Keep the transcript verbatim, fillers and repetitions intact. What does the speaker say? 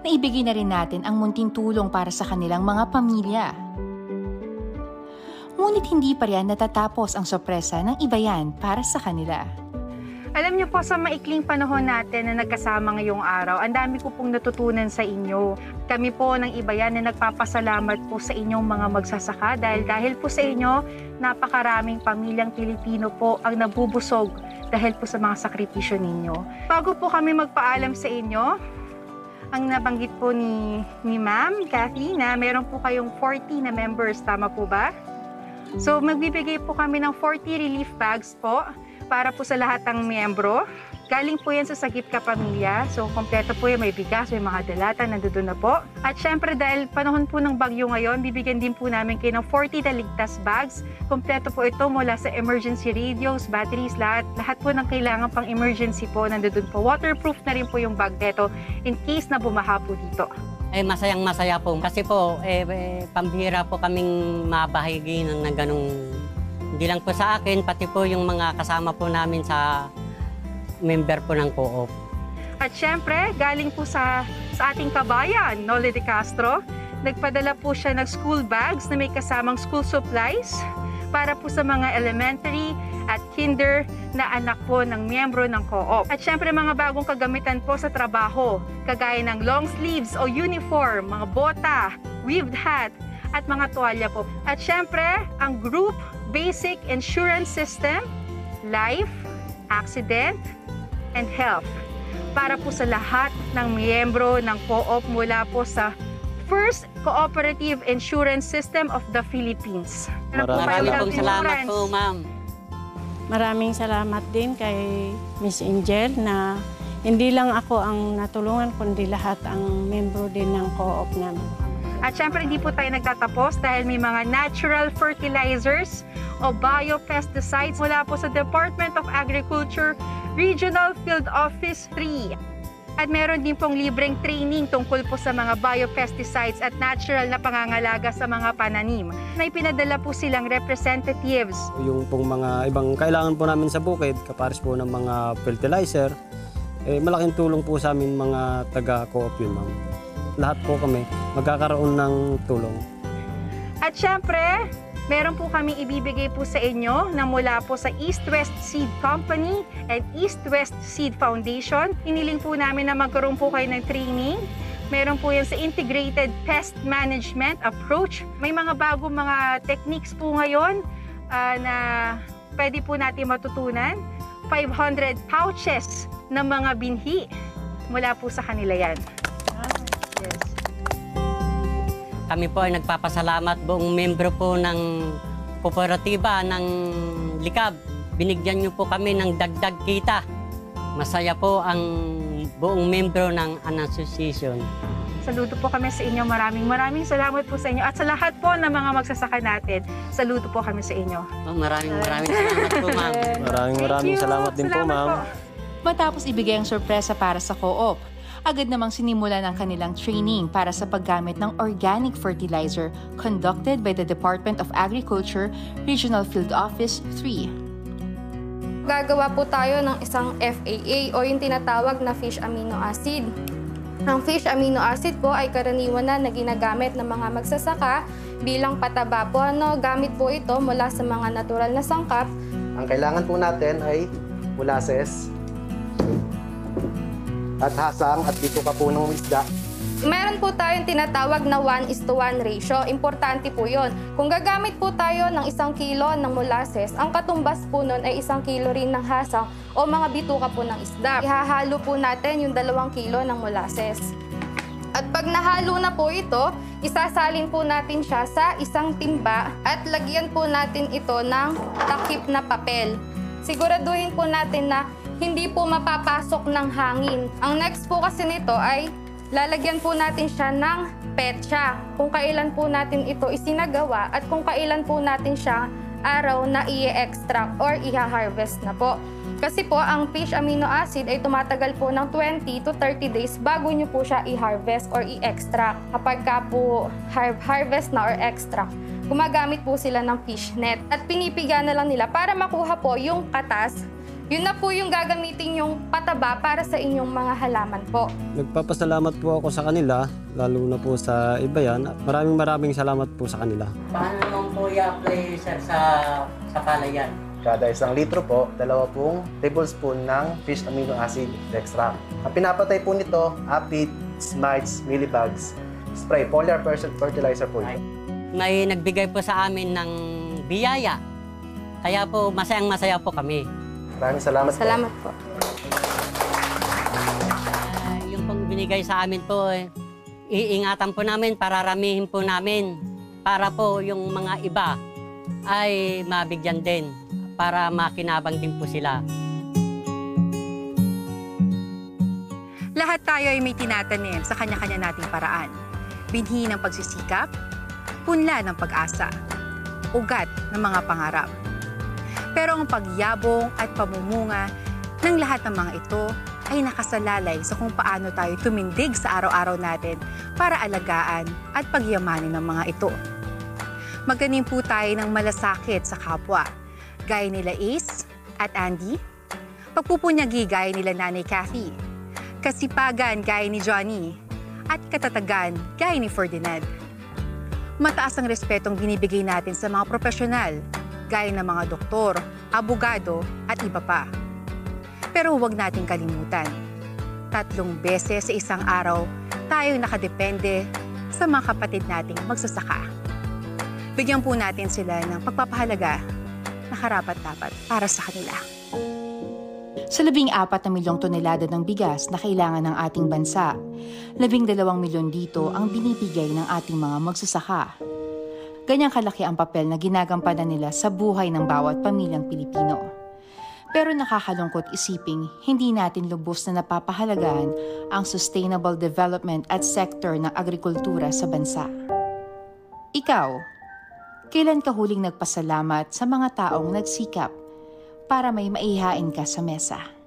na ibigay na rin natin ang munting tulong para sa kanilang mga pamilya. Ngunit hindi pa rin natatapos ang sorpresa ng Iba Yan para sa kanila. Alam niyo po, sa maikling panahon natin na nagkasama ngayong araw, ang dami ko pong natutunan sa inyo. Kami po ng Iba Yan na nagpapasalamat po sa inyong mga magsasaka dahil dahil po sa inyo, napakaraming pamilyang Pilipino po ang nabubusog dahil po sa mga sakripisyo ninyo. Bago po kami magpaalam sa inyo, ang nabanggit po ni, ni Ma'am Cathy na meron po kayong forty na members, tama po ba? So magbibigay po kami ng forty relief bags po para po sa lahat ng miyembro. Galing po yan sa Sagip Kapamilya. So, kompleto po yan. May bigas, may mga dalata, nandoon na po. At syempre, dahil panahon po ng bagyo ngayon, bibigyan din po namin kayo ng forty na ligtas bags. Kompleto po ito mula sa emergency radios, batteries, lahat. Lahat po ng kailangan pang emergency po, nandoon po. Waterproof na rin po yung bag neto in case na bumaha po dito. Eh, masayang masaya po. Kasi po, eh, eh, pambihira po kaming mabahagi ng, ng ganong. Hindi lang po sa akin, pati po yung mga kasama po namin sa member po ng co-op. At syempre, galing po sa, sa ating kabayan, Noli de Castro, nagpadala po siya ng school bags na may kasamang school supplies para po sa mga elementary at kinder na anak po ng miyembro ng co-op. At syempre, mga bagong kagamitan po sa trabaho, kagaya ng long sleeves o uniform, mga bota, weaved hat, at mga tuwalya po. At syempre, ang group basic insurance system, life, accident, and health. Para po sa lahat ng miyembro ng co-op mula po sa First Cooperative Insurance System of the Philippines. Maraming pong salamat po, ma'am. Maraming salamat din kay Miss Angel na hindi lang ako ang natulungan, kundi lahat ang membro din ng co-op namin. At syempre, hindi po tayo nagtatapos dahil may mga natural fertilizers o biopesticides mula po sa Department of Agriculture Regional Field Office three. At meron din pong libreng training tungkol po sa mga biopesticides at natural na pangangalaga sa mga pananim. May pinadala po silang representatives. Yung pong mga ibang kailangan po namin sa bukid, kapares po ng mga fertilizer, eh, malaking tulong po sa amin mga taga-co-op yun, ma'am. Lahat po kami magkakaroon ng tulong. At syempre, meron po kami ibibigay po sa inyo na mula po sa East West Seed Company and East West Seed Foundation. Hiniling po namin na magkaroon po kayo ng training. Meron po yan sa Integrated Pest Management Approach. May mga bagong mga techniques po ngayon uh, na pwede po natin matutunan. five hundred pouches ng mga binhi mula po sa kanila yan. Yes. Kami po ay nagpapasalamat buong membro po ng kooperatiba ng Licab. Binigyan niyo po kami ng dagdag kita. Masaya po ang buong membro ng Annunciation. Saludo po kami sa inyo. Maraming maraming salamat po sa inyo. At sa lahat po ng mga magsasaka natin, saludo po kami sa inyo. Oh, maraming maraming salamat po, ma'am. Maraming maraming salamat din po, ma'am. Matapos ibigay ang sorpresa para sa co-op, agad namang sinimula ng kanilang training para sa paggamit ng organic fertilizer conducted by the Department of Agriculture Regional Field Office three. Gagawa po tayo ng isang F A A o yung tinatawag na fish amino acid. Ang fish amino acid po ay karaniwan na na ginagamit ng mga magsasaka bilang pataba po. Ano, gamit po ito mula sa mga natural na sangkap. Ang kailangan po natin ay molasses at hasang at dito ka po ng isda. Meron po tayong tinatawag na one is to one ratio. Importante po yon. Kung gagamit po tayo ng isang kilo ng molasses, ang katumbas po nun ay isang kilo rin ng hasang o mga bituka po ng isda. Ihahalo po natin yung dalawang kilo ng molasses. At pag nahalo na po ito, isasalin po natin siya sa isang timba at lagyan po natin ito ng takip na papel. Siguraduhin po natin na hindi po mapapasok ng hangin. Ang next po kasi nito ay lalagyan po natin siya ng petsa. Kung kailan po natin ito isinagawa at kung kailan po natin siya araw na i-extract or i-harvest na po. Kasi po ang fish amino acid ay tumatagal po ng twenty to thirty days bago nyo po siya i-harvest or i-extract. Kapag ka po har harvest na or extract, gumagamit po sila ng fish net at pinipiga na lang nila para makuha po yung katas Yun na po yung gagamitin yung pataba para sa inyong mga halaman po. Nagpapasalamat po ako sa kanila, lalo na po sa Iba Yan. Maraming maraming salamat po sa kanila. Paano naman po i-apply, sir, sa, sa palayan? Kada isang litro po, dalawa pong tablespoon ng fish amino acid extract. Ang pinapatay po nito, aphids, mites, mealybugs, spray, foliar fertilizer po ito. May nagbigay po sa amin ng biyaya. Kaya po, masayang masaya po kami. Maraming salamat, Salamat po. Uh, yung pong binigay sa amin po, eh, iingatan po namin, pararamihin po namin para po yung mga iba ay mabigyan din, para makinabang din po sila. Lahat tayo ay may tinatanim sa kanya-kanya nating paraan. Binhi ng pagsisikap, punla ng pag-asa, ugat ng mga pangarap. Pero ang pagyabong at pamumunga ng lahat ng mga ito ay nakasalalay sa kung paano tayo tumindig sa araw-araw natin para alagaan at pagyamanin ng mga ito. Maganin po tayo ng malasakit sa kapwa, gaya nila Ace at Andy, pagpupunyagi gaya nila Nanay Kathy, kasipagan gaya ni Johnny, at katatagan gaya ni Ferdinand. Mataas ang respetong binibigay natin sa mga profesional, gaya ng mga doktor, abogado at iba pa. Pero huwag nating kalimutan, tatlong beses sa isang araw tayo nakadepende sa mga kapatid nating magsasaka. Bigyan po natin sila ng pagpapahalaga na karapat-dapat para sa kanila. Sa labing apat na milyong tonelada ng bigas na kailangan ng ating bansa, labing dalawang milyon dito ang binibigay ng ating mga magsasaka. Ganyang kalaki ang papel na ginagampanan nila sa buhay ng bawat pamilyang Pilipino. Pero nakakalungkot isiping hindi natin lubos na napapahalagahan ang sustainable development at sector ng agrikultura sa bansa. Ikaw, kailan ka huling nagpasalamat sa mga taong nagsikap para may maihain ka sa mesa?